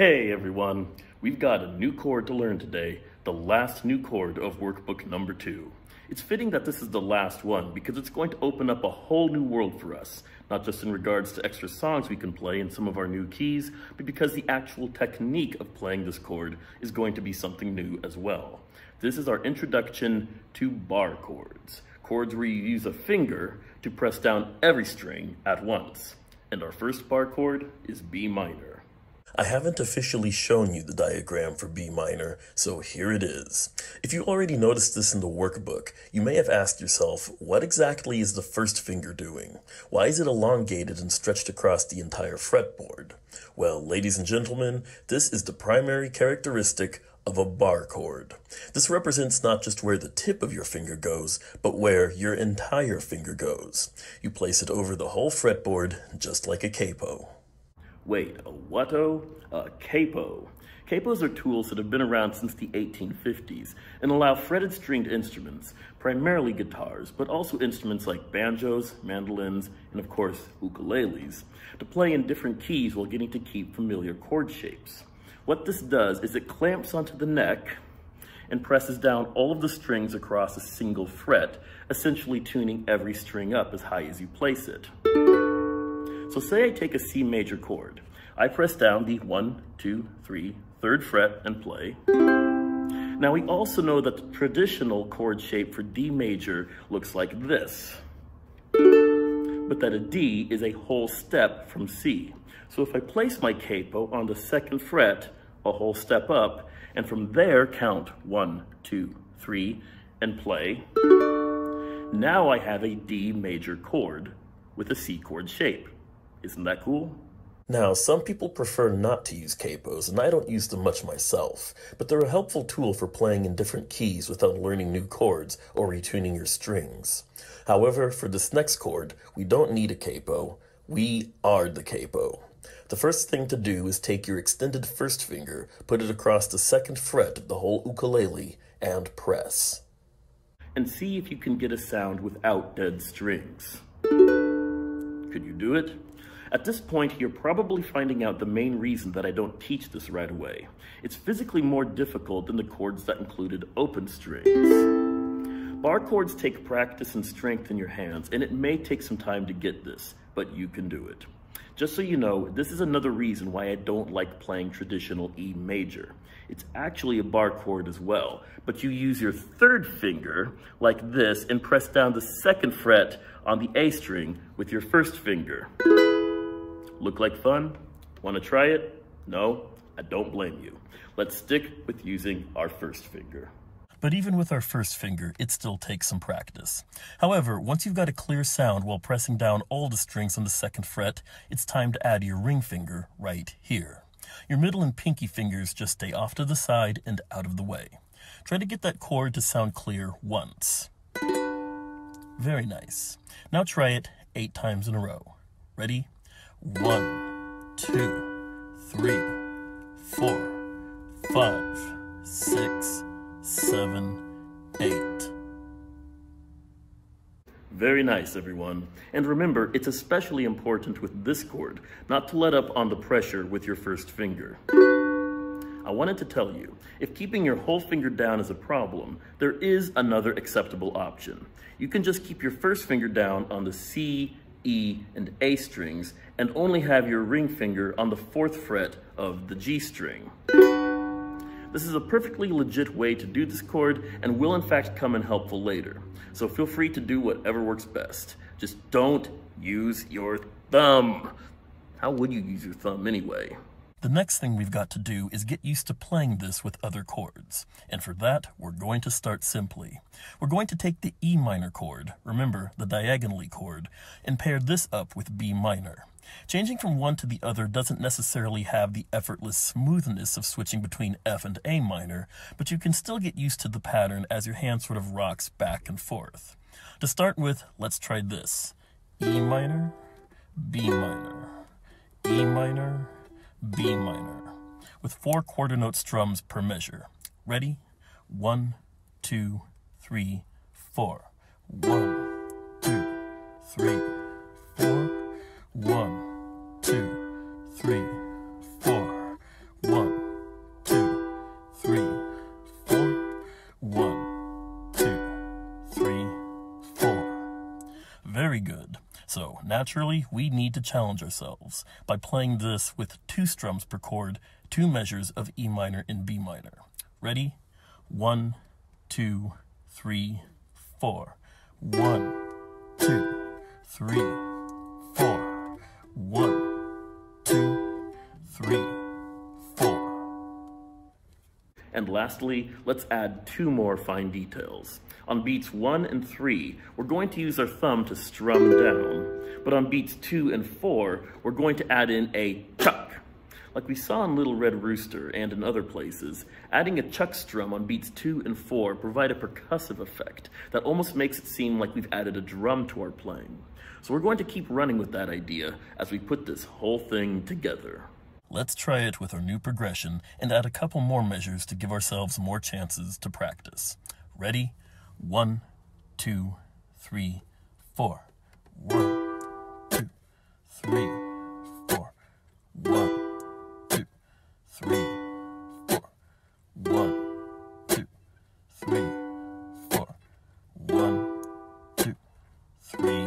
Hey everyone, we've got a new chord to learn today, the last new chord of workbook number 2. It's fitting that this is the last one because it's going to open up a whole new world for us, not just in regards to extra songs we can play in some of our new keys, but because the actual technique of playing this chord is going to be something new as well. This is our introduction to bar chords, chords where you use a finger to press down every string at once. And our first bar chord is B minor. I haven't officially shown you the diagram for B minor, so here it is. If you already noticed this in the workbook, you may have asked yourself, what exactly is the first finger doing? Why is it elongated and stretched across the entire fretboard? Well, ladies and gentlemen, this is the primary characteristic of a bar chord. This represents not just where the tip of your finger goes, but where your entire finger goes. You place it over the whole fretboard, just like a capo. Wait, a what-o? A capo. Capos are tools that have been around since the 1850s and allow fretted stringed instruments, primarily guitars, but also instruments like banjos, mandolins, and of course ukuleles, to play in different keys while getting to keep familiar chord shapes. What this does is it clamps onto the neck and presses down all of the strings across a single fret, essentially tuning every string up as high as you place it. So say I take a C major chord. I press down the 1, 2, 3, 3rd fret and play. Now we also know that the traditional chord shape for D major looks like this, but that a D is a whole step from C. So if I place my capo on the 2nd fret, a whole step up, and from there count 1, 2, 3, and play, now I have a D major chord with a C chord shape. Isn't that cool? Now, some people prefer not to use capos, and I don't use them much myself, but they're a helpful tool for playing in different keys without learning new chords or retuning your strings. However, for this next chord, we don't need a capo. We are the capo. The first thing to do is take your extended first finger, put it across the 2nd fret of the whole ukulele, and press. And see if you can get a sound without dead strings. Could you do it? At this point, you're probably finding out the main reason that I don't teach this right away. It's physically more difficult than the chords that included open strings. Bar chords take practice and strength in your hands, and it may take some time to get this, but you can do it. Just so you know, this is another reason why I don't like playing traditional E major. It's actually a bar chord as well, but you use your 3rd finger like this and press down the 2nd fret on the A string with your 1st finger. Look like fun? Want to try it? No? I don't blame you. Let's stick with using our 1st finger. But even with our 1st finger, it still takes some practice. However, once you've got a clear sound while pressing down all the strings on the 2nd fret, it's time to add your ring finger right here. Your middle and pinky fingers just stay off to the side and out of the way. Try to get that chord to sound clear once. Very nice. Now try it 8 times in a row. Ready? 1, 2, 3, 4, 5, 6, 7, 8. Very nice, everyone. And remember, it's especially important with this chord not to let up on the pressure with your 1st finger. I wanted to tell you, if keeping your whole finger down is a problem, there is another acceptable option. You can just keep your 1st finger down on the C, E, and A strings and only have your ring finger on the 4th fret of the G string. This is a perfectly legit way to do this chord and will in fact come in helpful later. So feel free to do whatever works best. Just don't use your thumb. How would you use your thumb anyway? The next thing we've got to do is get used to playing this with other chords. And for that, we're going to start simply. We're going to take the E minor chord, remember the diagonally chord, and pair this up with B minor. Changing from one to the other doesn't necessarily have the effortless smoothness of switching between F and A minor, but you can still get used to the pattern as your hand sort of rocks back and forth. To start with, let's try this. E minor, B minor, E minor, B minor, with 4 quarter note strums per measure. Ready? 1, 2, 3, 4. 1, 2, 3, 4. 1, 2, 3, 4. 1, Very good. So, naturally, we need to challenge ourselves by playing this with 2 strums per chord, 2 measures of E minor and B minor. Ready? 1, 2, 3, 4. 1, 2, 3, 4. 1, 2, 3, 4. And lastly, let's add 2 more fine details. On beats 1 and 3, we're going to use our thumb to strum down, but on beats 2 and 4, we're going to add in a chuck. Like we saw in Little Red Rooster and in other places, adding a chuck strum on beats 2 and 4 provide a percussive effect that almost makes it seem like we've added a drum to our playing. So we're going to keep running with that idea as we put this whole thing together. Let's try it with our new progression and add a couple more measures to give ourselves more chances to practice. Ready? 1, 2, 3, 4. 1, 2, 3, 4. 1, 2, 3, 4. 1, 2, 3, 4. 1, 2, 3,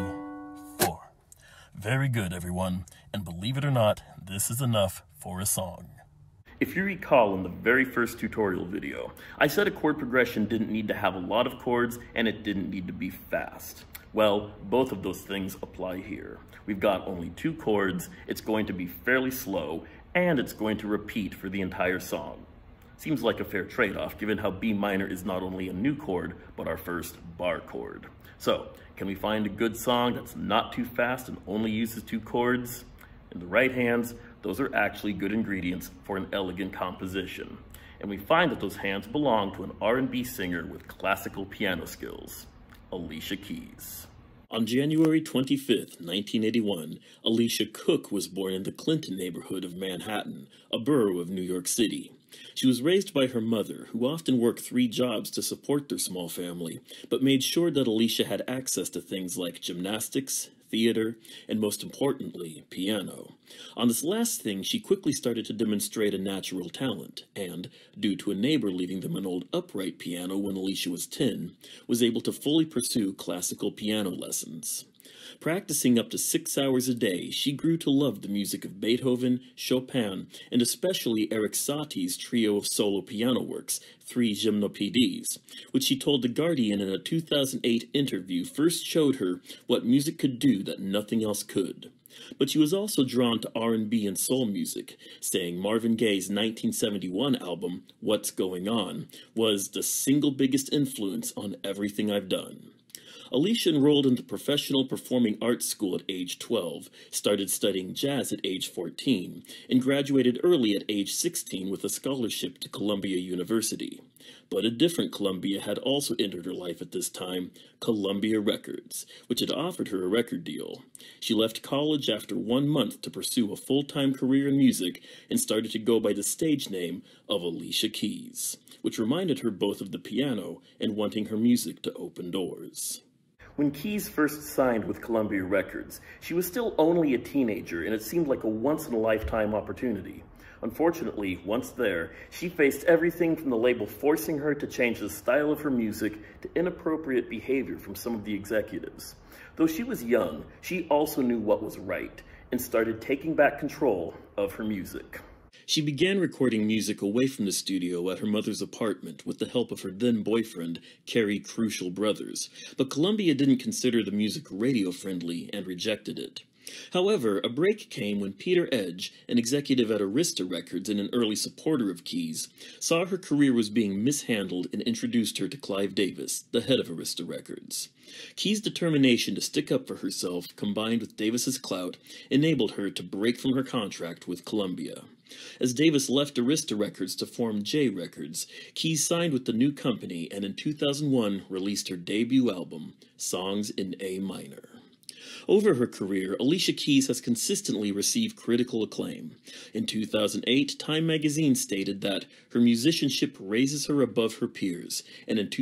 4. Very good, everyone. And believe it or not, this is enough for a song. If you recall in the very first tutorial video, I said a chord progression didn't need to have a lot of chords and it didn't need to be fast. Well, both of those things apply here. We've got only 2 chords, it's going to be fairly slow, and it's going to repeat for the entire song. Seems like a fair trade-off given how B minor is not only a new chord, but our first bar chord. So, can we find a good song that's not too fast and only uses 2 chords? In the right hands, those are actually good ingredients for an elegant composition. And we find that those hands belong to an R&B singer with classical piano skills, Alicia Keys. On January 25th, 1981, Alicia Cook was born in the Clinton neighborhood of Manhattan, a borough of New York City. She was raised by her mother, who often worked 3 jobs to support their small family, but made sure that Alicia had access to things like gymnastics, theater, and most importantly, piano. On this last thing, she quickly started to demonstrate a natural talent, and, due to a neighbor leaving them an old upright piano when Alicia was 10, was able to fully pursue classical piano lessons. Practicing up to 6 hours a day, she grew to love the music of Beethoven, Chopin, and especially Erik Satie's trio of solo piano works, 3 Gymnopédies, which she told The Guardian in a 2008 interview first showed her what music could do that nothing else could. But she was also drawn to R&B and soul music, saying Marvin Gaye's 1971 album, What's Going On, was the single biggest influence on everything I've done. Alicia enrolled in the Professional Performing Arts School at age 12, started studying jazz at age 14, and graduated early at age 16 with a scholarship to Columbia University. But a different Columbia had also entered her life at this time, Columbia Records, which had offered her a record deal. She left college after 1 month to pursue a full-time career in music and started to go by the stage name of Alicia Keys, which reminded her both of the piano and wanting her music to open doors. When Keys first signed with Columbia Records, she was still only a teenager, and it seemed like a once-in-a-lifetime opportunity. Unfortunately, once there, she faced everything from the label forcing her to change the style of her music to inappropriate behavior from some of the executives. Though she was young, she also knew what was right, and started taking back control of her music. She began recording music away from the studio at her mother's apartment with the help of her then-boyfriend, Cary Crucial Brothers, but Columbia didn't consider the music radio-friendly and rejected it. However, a break came when Peter Edge, an executive at Arista Records and an early supporter of Keys, saw her career was being mishandled and introduced her to Clive Davis, the head of Arista Records. Keys' determination to stick up for herself, combined with Davis's clout, enabled her to break from her contract with Columbia. As Davis left Arista Records to form J Records, Keys signed with the new company and in 2001 released her debut album, Songs in A Minor. Over her career, Alicia Keys has consistently received critical acclaim. In 2008, Time magazine stated that her musicianship raises her above her peers, and in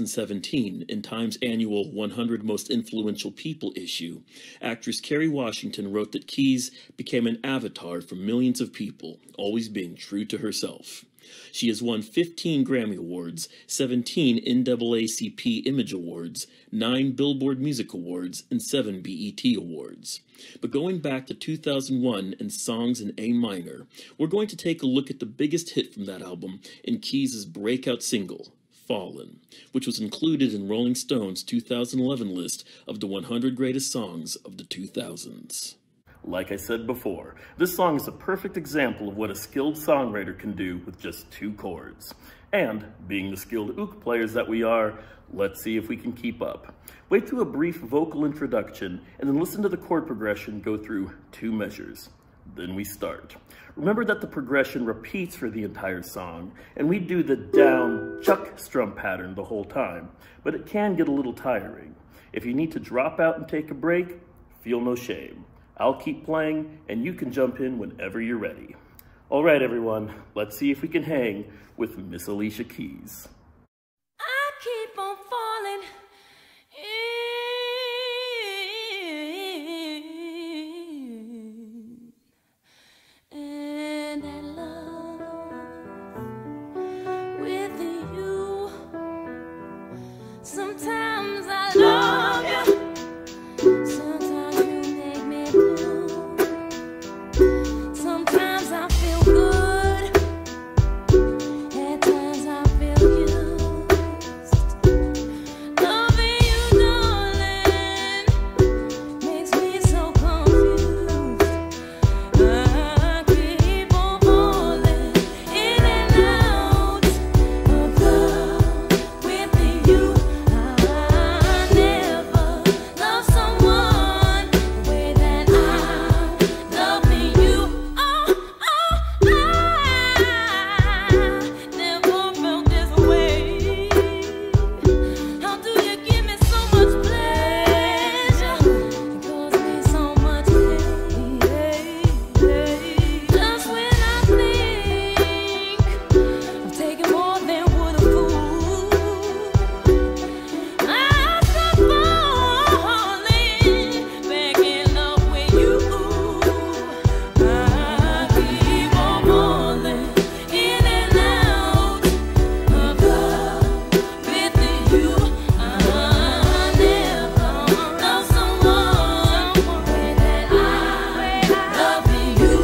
2017, in Time's annual 100 Most Influential People issue, actress Kerry Washington wrote that Keys became an avatar for millions of people, always being true to herself. She has won 15 Grammy Awards, 17 NAACP Image Awards, 9 Billboard Music Awards, and 7 BET Awards. But going back to 2001 and Songs in A Minor, we're going to take a look at the biggest hit from that album and Keys' breakout single, Fallin, which was included in Rolling Stone's 2011 list of the 100 greatest songs of the 2000s. Like I said before, this song is a perfect example of what a skilled songwriter can do with just 2 chords. And, being the skilled uke players that we are, let's see if we can keep up. Wait through a brief vocal introduction, and then listen to the chord progression go through 2 measures. Then we start. Remember that the progression repeats for the entire song, and we do the down, chuck strum pattern the whole time, but it can get a little tiring. If you need to drop out and take a break, feel no shame. I'll keep playing, and you can jump in whenever you're ready. All right, everyone, let's see if we can hang with Miss Alicia Keys. I keep on falling in, and that love with you. Sometimes I love you. Sometimes you make me blue. Sometimes I feel good. At times I feel used. Loving you, darling, makes me so confused. I keep on falling in and out of love with you. I never loved someone the way that I'm loving you. I never felt this way. How do you give me so much pleasure? It causes me so much pain. Just when I think I'm taking more than would a fool, I start falling back in love with you. I keep on falling in and out of love with you. I never loved someone the way that I love you.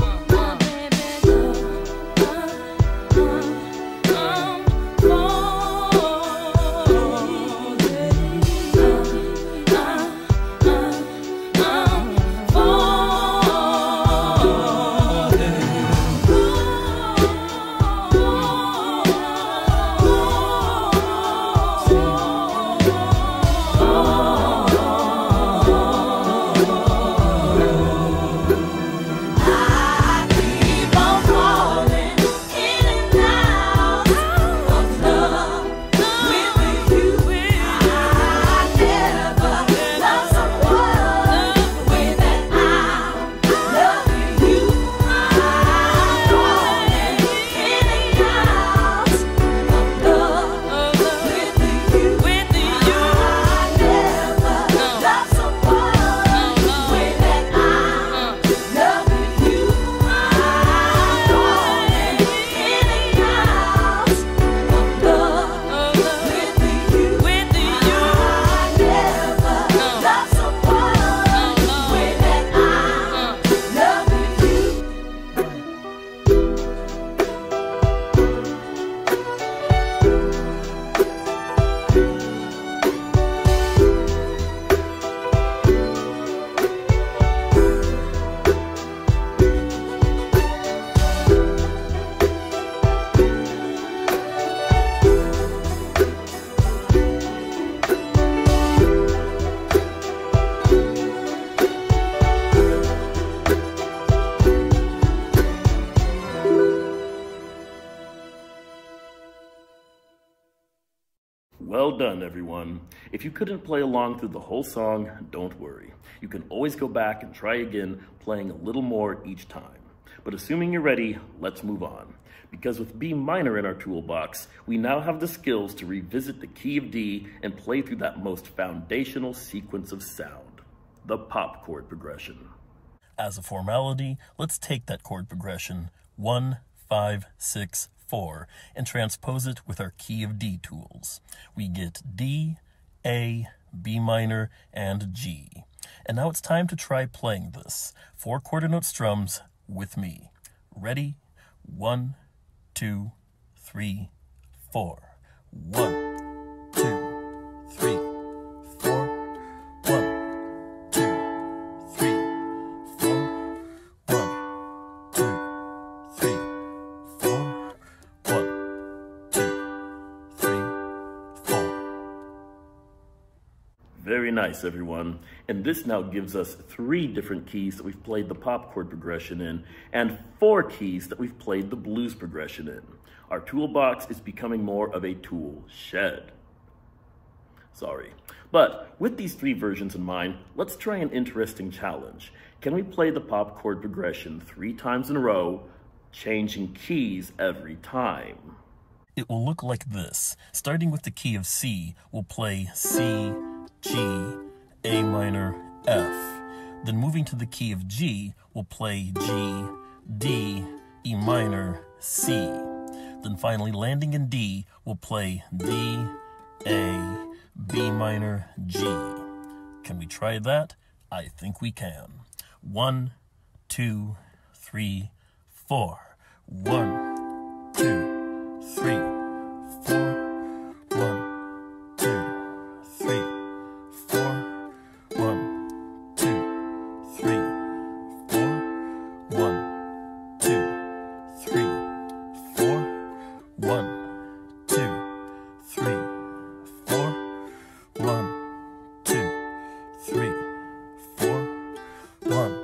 Well done, everyone. If you couldn't play along through the whole song, don't worry. You can always go back and try again, playing a little more each time. But assuming you're ready, let's move on. Because with B minor in our toolbox, we now have the skills to revisit the key of D and play through that most foundational sequence of sound, the pop chord progression. As a formality, let's take that chord progression, 1, 5, 6, 4 and transpose it with our key of D tools. We get D, A, B minor, and G. And now it's time to try playing this. 4 quarter note strums with me. Ready? 1, 2, 3, 4. 1, 2, 3, 4. 1, 2, 3, 4. 1, 2, 3, 4. 1, 2, 3, 4. Very nice, everyone. And this now gives us 3 different keys that we've played the pop chord progression in, and 4 keys that we've played the blues progression in. Our toolbox is becoming more of a tool shed. Sorry. But with these 3 versions in mind, let's try an interesting challenge. Can we play the pop chord progression 3 times in a row, changing keys every time? It will look like this. Starting with the key of C, we'll play C, G, A minor, F. Then moving to the key of G, we'll play G, D, E minor, C. Then finally landing in D, we'll play D, A, B minor, G. Can we try that? I think we can. 1, 2, 3, 4. 1, 2, 3, 4. 1, 2, 3, 4. 1, 2, 3, 4. 1, 2, 3, 4. 1, 2, 3, 4. 1, 2, 3, 4. 1,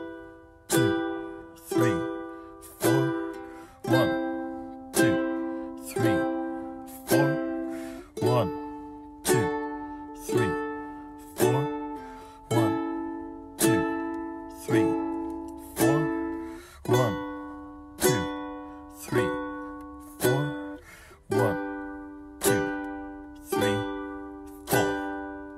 2, 3, 4. 1, 2, 3, 4. 1, 2, 3, 4. 1, 2, 3, 4. 1, 2, 3, 4. 1, 2, 3, 4.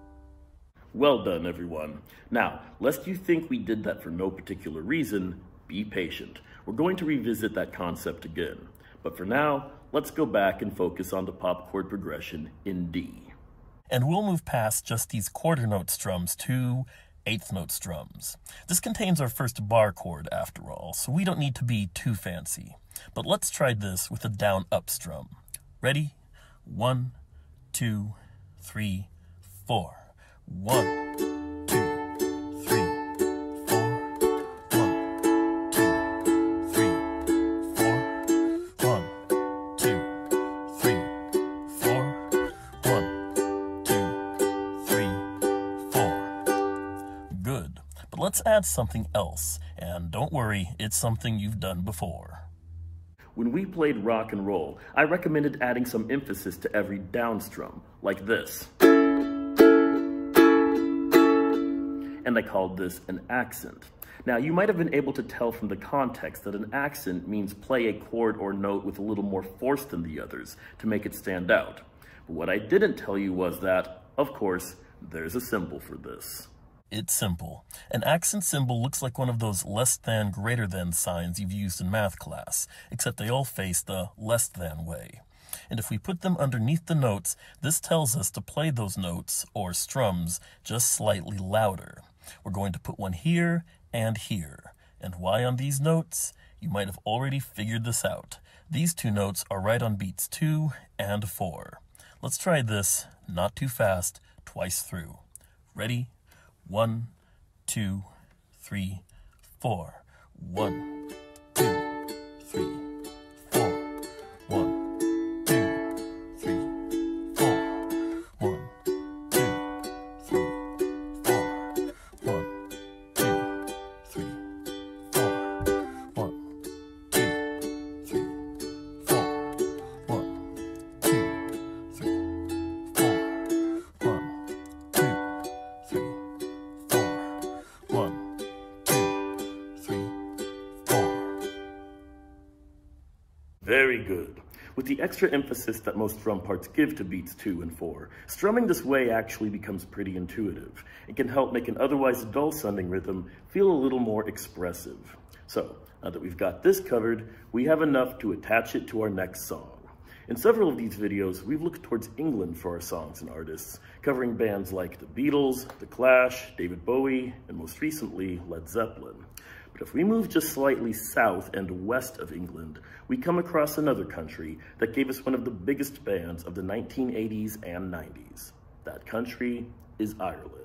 Well done, everyone. Now, lest you think we did that for no particular reason, be patient. We're going to revisit that concept again. But for now, let's go back and focus on the pop chord progression in D. And we'll move past just these quarter note strums to 8th note strums. This contains our first bar chord after all, so we don't need to be too fancy. But let's try this with a down-up strum. Ready? 1, 2, 3, 4. 1, 2, 3, 4. 1, 2, 3, 4. 1, 2, 3, 4. 1, 2, 3, 4. Good. But let's add something else. And don't worry, it's something you've done before. When we played rock and roll, I recommended adding some emphasis to every down strum, like this. And I called this an accent. Now, you might have been able to tell from the context that an accent means play a chord or note with a little more force than the others to make it stand out. But what I didn't tell you was that, of course, there's a symbol for this. It's simple. An accent symbol looks like one of those less than, greater than signs you've used in math class, except they all face the less than way. And if we put them underneath the notes, this tells us to play those notes, or strums, just slightly louder. We're going to put one here and here. And why on these notes? You might have already figured this out. These 2 notes are right on beats 2 and 4. Let's try this, not too fast, twice through. Ready? 1, 2, 3, 4. 1, 2, 3, 4. 1, 2, 3, 4. 1, 2, 3, 4. 1, 2, 3, 4. 1, 2, 3, 4. 1, 2, 3, 4. 1, 2, 3. 1, 2, 3, 4. Very good. With the extra emphasis that most drum parts give to beats 2 and 4, strumming this way actually becomes pretty intuitive. It can help make an otherwise dull-sounding rhythm feel a little more expressive. So, Now that we've got this covered, we have enough to attach it to our next song. In several of these videos, we've looked towards England for our songs and artists, covering bands like the Beatles, The Clash, David Bowie, and most recently, Led Zeppelin. But if we move just slightly south and west of England, we come across another country that gave us one of the biggest bands of the 1980s and 90s. That country is Ireland.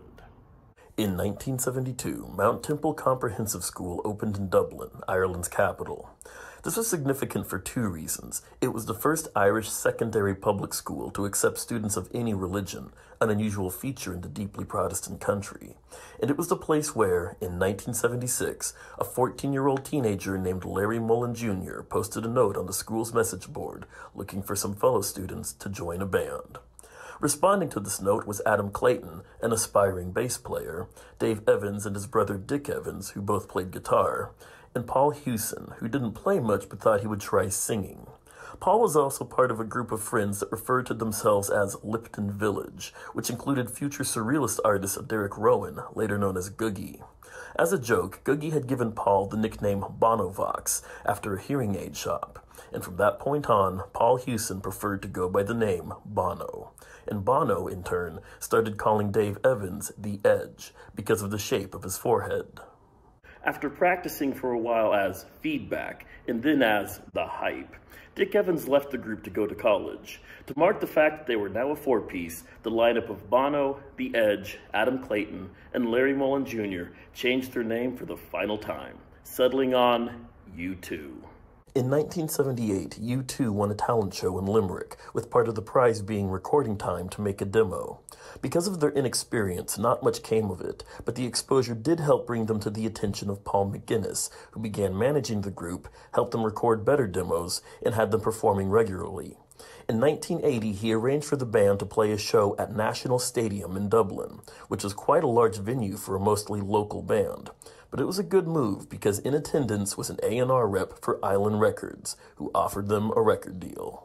In 1972, Mount Temple Comprehensive School opened in Dublin, Ireland's capital. This was significant for two reasons. It was the first Irish secondary public school to accept students of any religion, an unusual feature in the deeply Protestant country. And it was the place where, in 1976, a 14-year-old teenager named Larry Mullen Jr. posted a note on the school's message board looking for some fellow students to join a band. Responding to this note was Adam Clayton, an aspiring bass player, Dave Evans and his brother Dick Evans, who both played guitar, and Paul Hewson, who didn't play much but thought he would try singing. Paul was also part of a group of friends that referred to themselves as Lipton Village, which included future surrealist artist Derek Rowan, later known as Googie. As a joke, Googie had given Paul the nickname Bonovox after a hearing aid shop, and from that point on, Paul Hewson preferred to go by the name Bono. And Bono, in turn, started calling Dave Evans The Edge because of the shape of his forehead. After practicing for a while as Feedback and then as The Hype, Dick Evans left the group to go to college. To mark the fact that they were now a four-piece, the lineup of Bono, The Edge, Adam Clayton, and Larry Mullen Jr. changed their name for the final time, settling on U2. In 1978, U2 won a talent show in Limerick, with part of the prize being recording time to make a demo. Because of their inexperience, not much came of it, but the exposure did help bring them to the attention of Paul McGuinness, who began managing the group, helped them record better demos, and had them performing regularly. In 1980, he arranged for the band to play a show at National Stadium in Dublin, which was quite a large venue for a mostly local band. But it was a good move because in attendance was an A&R rep for Island Records, who offered them a record deal.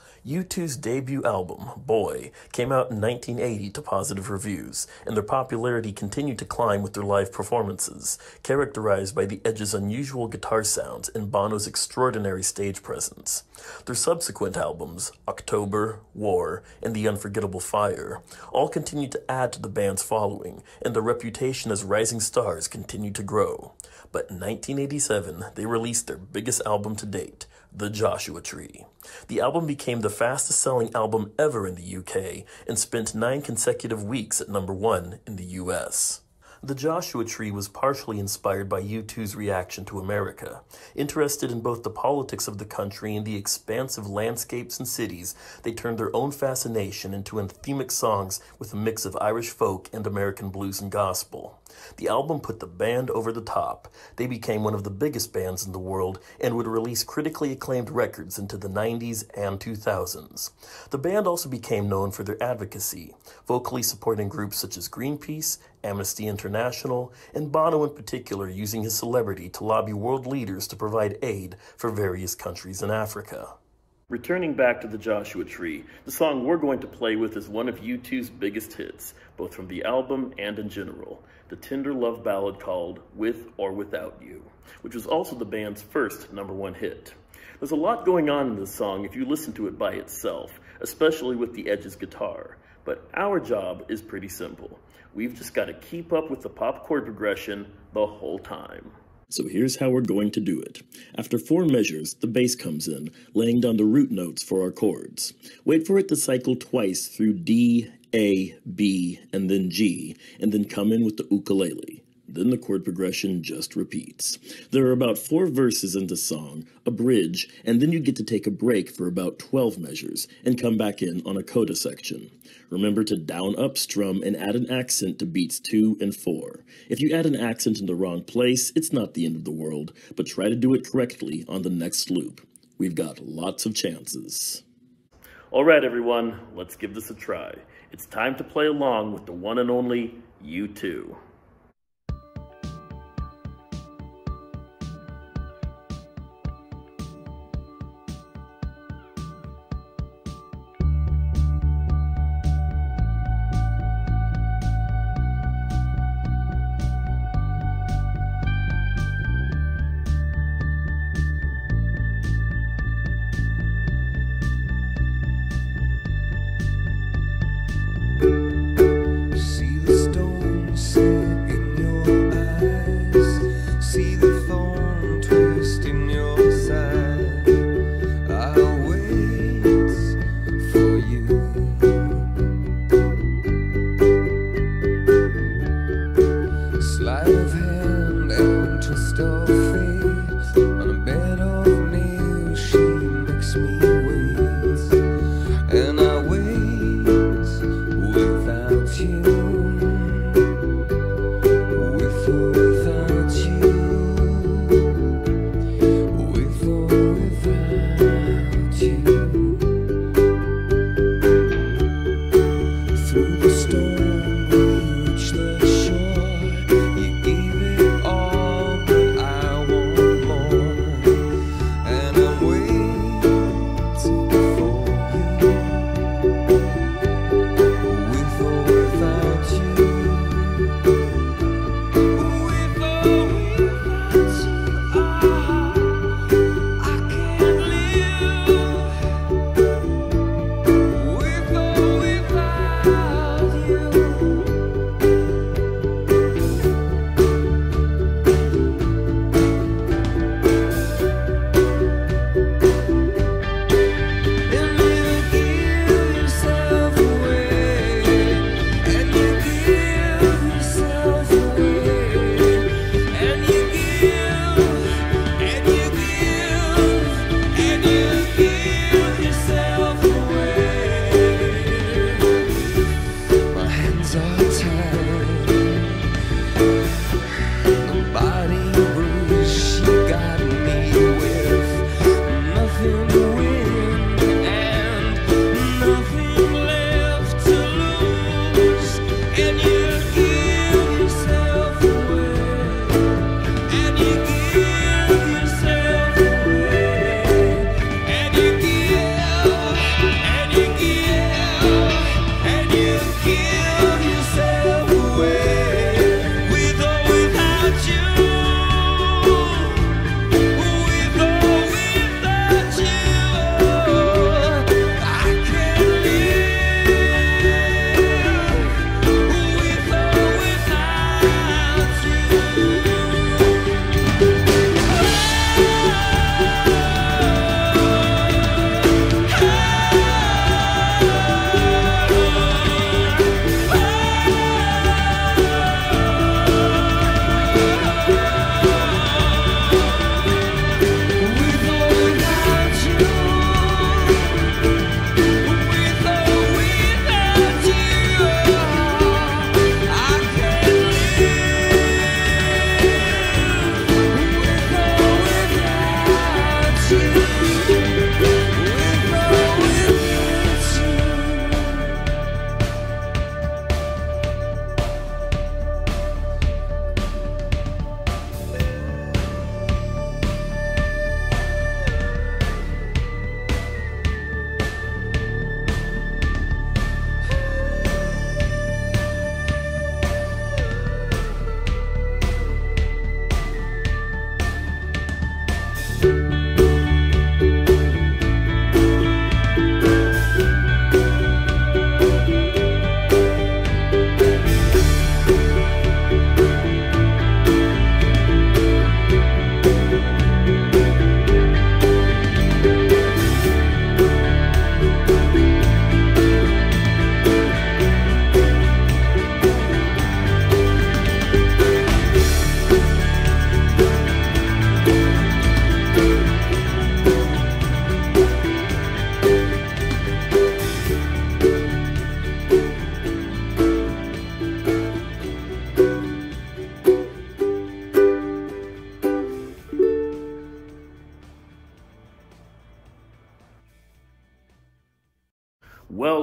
U2's debut album, Boy, came out in 1980 to positive reviews, and their popularity continued to climb with their live performances, characterized by the Edge's unusual guitar sounds and Bono's extraordinary stage presence. Their subsequent albums, October, War, and The Unforgettable Fire, all continued to add to the band's following, and their reputation as rising stars continued to grow. But in 1987, they released their biggest album to date, The Joshua Tree. The album became the fastest-selling album ever in the UK and spent 9 consecutive weeks at #1 in the US. The Joshua Tree was partially inspired by U2's reaction to America. Interested in both the politics of the country and the expansive landscapes and cities, they turned their own fascination into anthemic songs with a mix of Irish folk and American blues and gospel. The album put the band over the top. They became one of the biggest bands in the world and would release critically acclaimed records into the 90s and 2000s. The band also became known for their advocacy, vocally supporting groups such as Greenpeace, Amnesty International, and Bono in particular using his celebrity to lobby world leaders to provide aid for various countries in Africa. Returning back to the Joshua Tree, the song we're going to play with is one of U2's biggest hits, both from the album and in general, the tender love ballad called With or Without You, which was also the band's first #1 hit. There's a lot going on in this song if you listen to it by itself, especially with the Edge's guitar, but our job is pretty simple. We've just got to keep up with the pop chord progression the whole time. So here's how we're going to do it. After 4 measures, the bass comes in, laying down the root notes for our chords. Wait for it to cycle twice through D, A, B, and then G, and then come in with the ukulele. Then the chord progression just repeats. There are about 4 verses in the song, a bridge, and then you get to take a break for about 12 measures and come back in on a coda section. Remember to down-up strum and add an accent to beats 2 and 4. If you add an accent in the wrong place, it's not the end of the world, but try to do it correctly on the next loop. We've got lots of chances. All right, everyone, let's give this a try. It's time to play along with the one and only U2.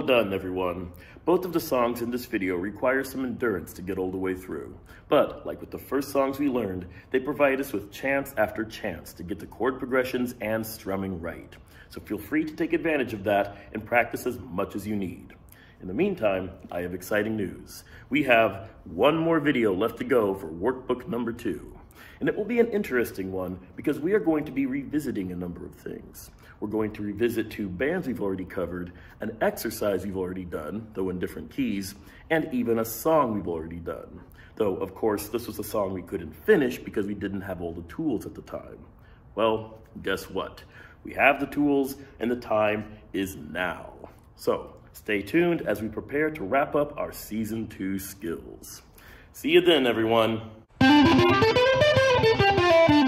done, everyone. Both of the songs in this video require some endurance to get all the way through. But, like with the first songs we learned, they provide us with chance after chance to get the chord progressions and strumming right. So feel free to take advantage of that and practice as much as you need. In the meantime, I have exciting news. We have one more video left to go for workbook number 2. And it will be an interesting one because we are going to be revisiting a number of things. We're going to revisit 2 bands we've already covered, an exercise we've already done, though in different keys, and even a song we've already done. Though, of course, this was a song we couldn't finish because we didn't have all the tools at the time. Well, guess what? We have the tools and the time is now. So, stay tuned as we prepare to wrap up our Season 2 skills. See you then, everyone.